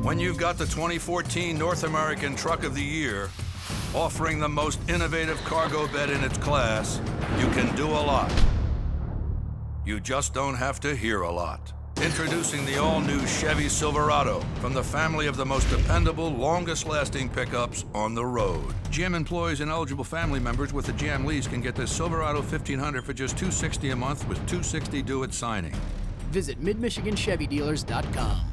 When you've got the 2014 North American Truck of the Year, offering the most innovative cargo bed in its class, you can do a lot. You just don't have to hear a lot. Introducing the all-new Chevy Silverado, from the family of the most dependable, longest-lasting pickups on the road. GM employees and eligible family members with a GM lease can get this Silverado 1500 for just $260 a month with $260 due at signing. Visit MidMichiganChevyDealers.com.